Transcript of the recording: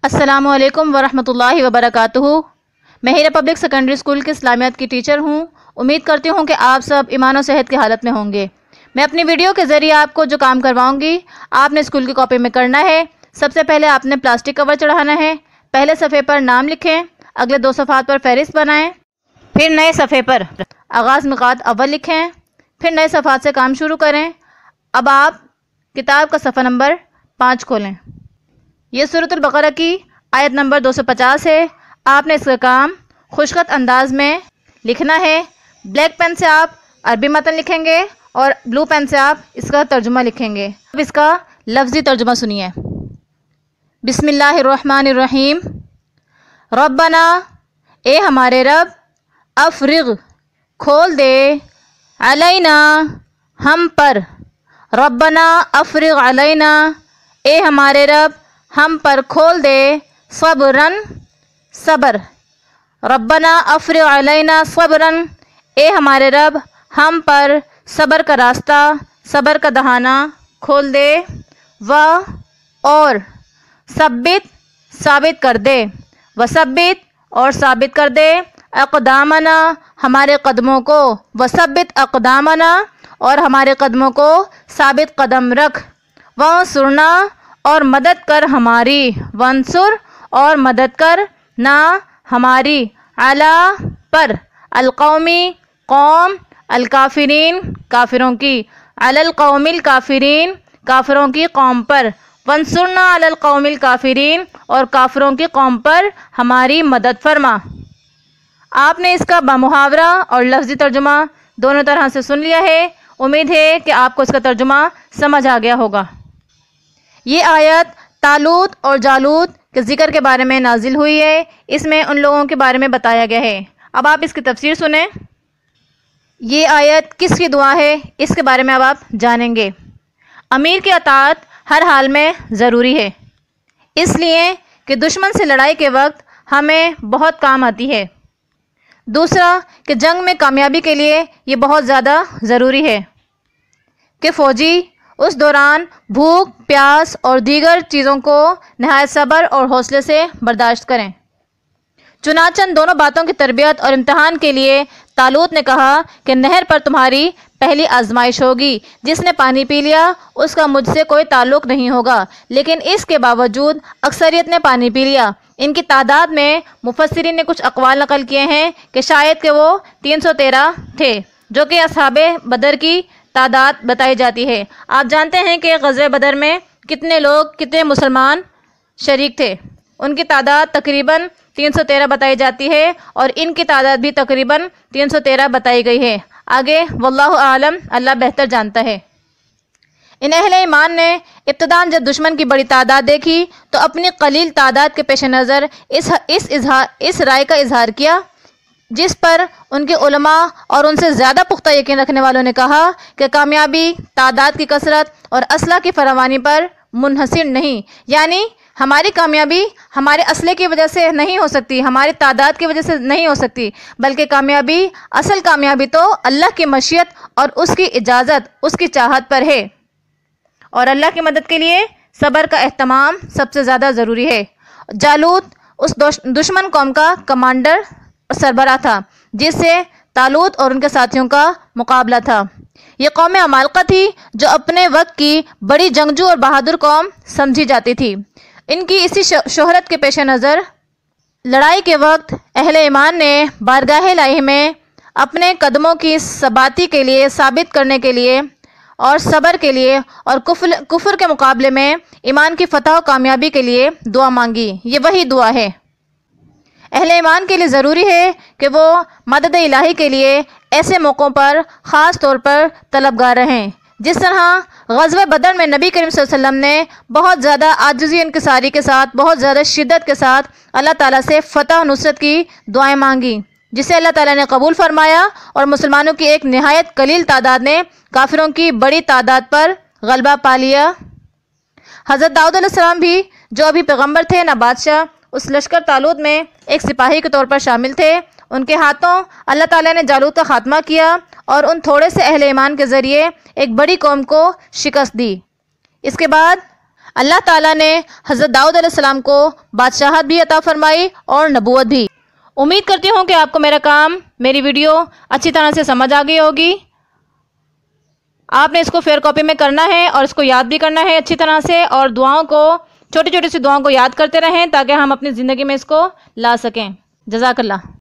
السلام علیکم ورحمۃ اللہ وبرکاتہ۔ میں ہیرا پبلک سیکنڈری اسکول کے اسلامیات کی ٹیچر ہوں۔ امید کرتی ہوں کہ آپ سب ایمان و صحت کی حالت میں ہوں گے۔ میں اپنی ویڈیو کے ذریعے آپ کو جو کام کرواؤں گی آپ نے اسکول کی کاپی میں کرنا ہے۔ سب سے پہلے آپ نے پلاسٹک کور چڑھانا ہے۔ پہلے صفحے پر نام لکھیں، اگلے 2 صفحات پر فہرست بنائیں، پھر نئے صفحے پر آغاز نقاط اول لکھیں، پھر نئے صفحات سے کام شروع کریں۔ اب آپ کتاب کا صفحہ نمبر 5 کھولیں۔ یہ سورۃ البقرہ کی آیت نمبر 250 ہے۔ آپ نے اس کا کام خوشخط انداز میں لکھنا ہے۔ بلیک پین سے آپ عربی متن لکھیں گے اور بلو پین سے آپ اس کا ترجمہ لکھیں گے۔ اب اس کا لفظی ترجمہ سنیے۔ بسم اللہ الرحمن الرحیم۔ ربنا، اے ہمارے رب، افرغ، کھول دے، علینا، ہم پر، ربنا افرغ علینا، اے ہمارے رب ہم پر کھول دے، صبرن، صبر، ربنا افرغ علینا صبرن، اے ہمارے رب ہم پر صبر کا راستہ، صبر کا دہانہ کھول دے، اور ثبت، ثابت کر دے، وثبت، اور ثابت کر دے، اقدامنا، ہمارے قدموں کو، وثبت اقدامنا، اور ہمارے قدموں کو ثابت قدم رکھ، وانصرنا، اور مدد کر ہماری، وانصر، اور مدد کر نا، ہماری، علی، پر، القومی، قوم، الکافرین، کافروں کی، علی القوم الکافرین، کافروں کی قوم پر، وانصرنا علی القوم الکافرین، اور کافروں کی قوم پر ہماری مدد فرما۔ آپ نے اس کا بمحاورہ اور لفظی ترجمہ دونوں طرح سے سن لیا ہے۔ امید ہے کہ آپ کو اس کا ترجمہ سمجھ آ گیا ہوگا۔ یہ آیت طالوت اور جالوت کے ذکر کے بارے میں نازل ہوئی ہے۔ اس میں ان لوگوں کے بارے میں بتایا گیا ہے۔ اب آپ اس کی تفسیر سنیں۔ یہ آیت کس کی دعا ہے اس کے بارے میں اب آپ جانیں گے۔ امیر کی اطاعت ہر حال میں ضروری ہے، اس لیے کہ دشمن سے لڑائی کے وقت ہمیں بہت کام آتی ہے۔ دوسرا کہ جنگ میں کامیابی کے لیے یہ بہت زیادہ ضروری ہے کہ فوجی اس دوران بھوک، پیاس اور دیگر چیزوں کو نہایت صبر اور حوصلے سے برداشت کریں۔ چنانچہ دونوں باتوں کی تربیت اور امتحان کے لیے طالوت نے کہا کہ نہر پر تمہاری پہلی آزمائش ہوگی، جس نے پانی پی لیا اس کا مجھ سے کوئی تعلق نہیں ہوگا، لیکن اس کے باوجود اکثریت نے پانی پی لیا۔ ان کی تعداد میں مفسرین نے کچھ اقوال نقل کیے ہیں کہ شاید کہ وہ 313 تھے، جو کہ اصحاب بدر کی تعداد بتائی جاتی ہے۔ آپ جانتے ہیں کہ غزوہ بدر میں کتنے مسلمان شریک تھے۔ ان کی تعداد تقریباً 313 بتائی جاتی ہے، اور ان کی تعداد بھی تقریباً 313 بتائی گئی ہے۔ آگے واللہ عالم، اللہ بہتر جانتا ہے۔ ان اہل ایمان نے ابتداءً جب دشمن کی بڑی تعداد دیکھی تو اپنی قلیل تعداد کے پیش نظر اس رائے کا اظہار کیا، جس پر ان کے علماء اور ان سے زیادہ پختہ یقین رکھنے والوں نے کہا کہ کامیابی تعداد کی کثرت اور اسلحہ کی فراوانی پر منحصر نہیں، یعنی ہماری کامیابی ہمارے اسلحے کی وجہ سے نہیں ہو سکتی، ہماری تعداد کی وجہ سے نہیں ہو سکتی، بلکہ اصل کامیابی تو اللہ کی مشیت اور اس کی اجازت، اس کی چاہت پر ہے، اور اللہ کی مدد کے لیے صبر کا اہتمام سب سے زیادہ ضروری ہے۔ جالوت اس دشمن قوم کا کمانڈر اور سربراہ تھا جس سے طالوت اور ان کے ساتھیوں کا مقابلہ تھا۔ یہ قوم عمالقہ تھی جو اپنے وقت کی بڑی جنگجو اور بہادر قوم سمجھی جاتی تھی۔ ان کی اسی شہرت کے پیش نظر لڑائی کے وقت اہل ایمان نے بارگاہ الہی میں اپنے قدموں کی ثباتی کے لیے، ثابت کرنے کے لیے اور صبر کے لیے، اور کفر کے مقابلے میں ایمان کی فتح و کامیابی کے لیے دعا مانگی۔ یہ وہی دعا ہے۔ اہل ایمان کے لیے ضروری ہے کہ وہ مدد الہی کے لیے ایسے موقعوں پر خاص طور پر طلبگار رہیں، جس طرح غزوہ بدر میں نبی کریم صلی اللہ علیہ وسلم نے بہت زیادہ عاجزی انکساری کے ساتھ، بہت زیادہ شدت کے ساتھ اللہ تعالیٰ سے فتح و نصرت کی دعائیں مانگی، جسے اللہ تعالیٰ نے قبول فرمایا، اور مسلمانوں کی ایک نہایت قلیل تعداد نے کافروں کی بڑی تعداد پر غلبہ پا لیا۔ حضرت داؤد علیہ السلام بھی، جو ابھی پیغمبر تھے نہ بادشاہ، اس لشکر طالوت میں ایک سپاہی کے طور پر شامل تھے۔ ان کے ہاتھوں اللہ تعالیٰ نے جالوت کا خاتمہ کیا اور ان تھوڑے سے اہل ایمان کے ذریعے ایک بڑی قوم کو شکست دی۔ اس کے بعد اللہ تعالیٰ نے حضرت داؤد علیہ السلام کو بادشاہت بھی عطا فرمائی اور نبوت بھی۔ امید کرتی ہوں کہ آپ کو میرا کام، میری ویڈیو اچھی طرح سے سمجھ آ گئی ہوگی۔ آپ نے اس کو فیئر کاپی میں کرنا ہے اور اس کو یاد بھی کرنا ہے اچھی طرح سے، اور دعاؤں کو، چھوٹی چھوٹی سی دعاؤں کو یاد کرتے رہیں تاکہ ہم اپنی زندگی میں اس کو لا سکیں۔ جزاک اللہ۔